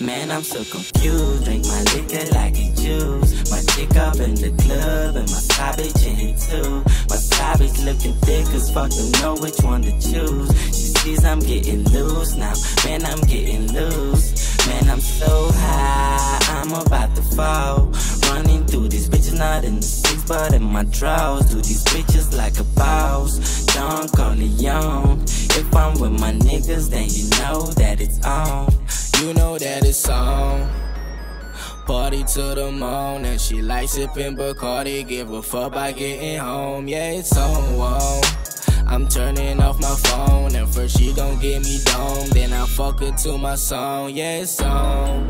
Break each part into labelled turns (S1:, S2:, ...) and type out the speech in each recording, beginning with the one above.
S1: Man, I'm so confused. Drink my liquor like it juice. My chick up in the club and my side bitch in here too. My side bitch looking thick as fuck, don't know which one to choose. She sees I'm getting loose now. Man, I'm getting loose. Man, I'm so high, I'm about to fall. Running through these bitches, not in the six, but in my drawers. Do these bitches like a boss. Don Corleone. If I'm with my niggas, then you know that it's on.
S2: You know that it's on. Party to the moon, and she likes sipping Bacardi. Give a fuck by getting home, yeah, it's on. I'm turning off my phone, and first she gon' get me dome, then I fuck her to my song, yeah, it's on.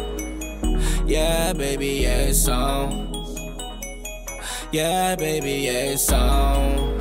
S2: Yeah, baby, yeah, it's on. Yeah, baby, yeah, it's on.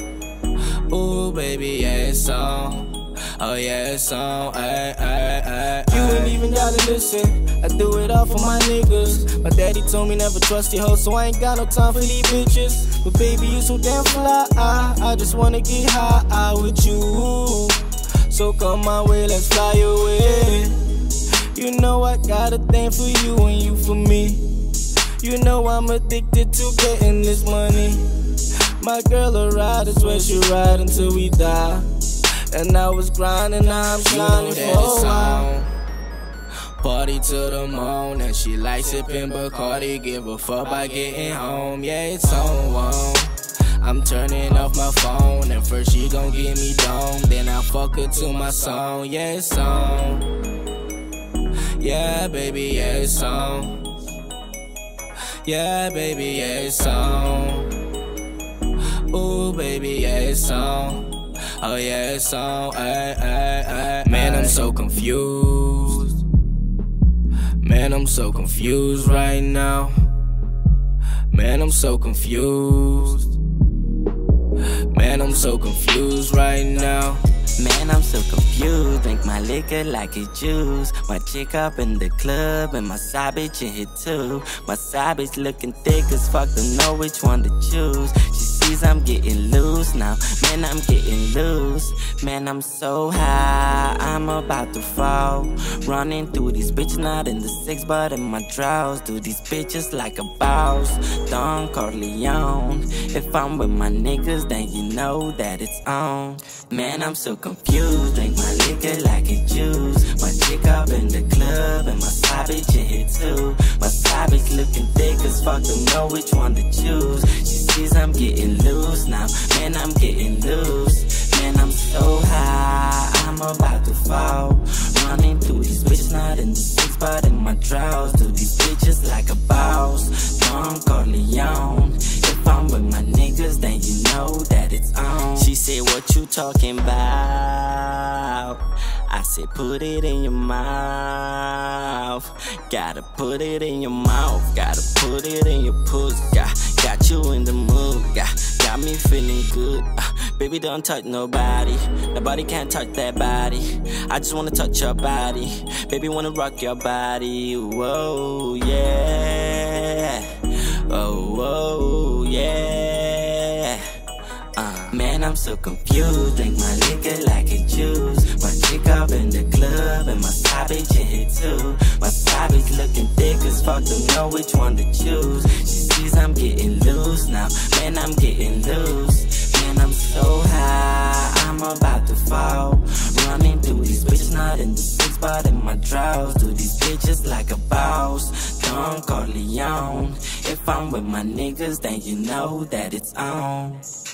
S2: Ooh, baby, yeah, it's on. Oh yeah, it's on, ay, ay, ay. You ain't even gotta listen, I do it all for my niggas. My daddy told me never trust your hoe, so I ain't got no time for these bitches. But baby, you so damn fly, I just wanna get high with you. So come my way, let's fly away. You know I got a thing for you and you for me. You know I'm addicted to getting this money. My girl a rider, swear she ride until we die. And I was grinding, now I'm shining for a while. Party to the moon, and she likes sipping Bacardi. Give a fuck by getting home, yeah, it's on. I'm turning off my phone, and first she gon' get me dome, then I fuck her to my song, yeah, it's on. Yeah, baby, yeah, it's on. Yeah, baby, yeah, it's on. Ooh, baby, yeah, it's on. Oh yeah, it's on, ay, ay, ay. Man, I'm so confused. Man, I'm so confused right now. Man, I'm so confused. Man, I'm so confused right now.
S1: Man, I'm so confused. Drink my liquor like it's juice. My chick up in the club and my side bitch in here too. My side bitch looking thick as fuck, don't know which one to choose. She sees I'm getting loose now. Man, I'm getting loose. Man, I'm so high, I'm about to fall. Running through these bitches, not in the six, but in my drawers. Do these bitches like a boss. Don Corleone. If I'm with my niggas, then you know that it's on. Man, I'm so confused. Drink my liquor like it's juice. My chick up in the club and my side bitch in here too. My side bitch looking thick as fuck, don't know which one to choose. She sees I'm getting loose now. Man, I'm getting loose. Man, I'm so high, I'm about to fall. Running through these bitches, not in the six, but in my drawers. Do these bitches like a boss. Don Corleone. If I'm with my niggas, then you know that it's on. She said, what you talking about? I said, put it in your mouth. Gotta put it in your mouth. Gotta put it in your pussy. Got you in the mood. Got me feeling good. Baby, don't touch nobody. Nobody can touch that body. I just wanna touch your body. Baby, wanna rock your body. Whoa, yeah. Oh, whoa, yeah. Man, I'm so confused. Drink my liquor like it's juice. My chick up in the club and my side bitch in here too. My side bitch looking thick as fuck, don't know which one to choose. She sees I'm getting loose now. Man, I'm getting loose. Man, I'm so high, I'm about to fall. Running through these bitches, not in the six, but in my drawers. Do these bitches like a boss. Don Corleone. If I'm with my niggas, then you know that it's on.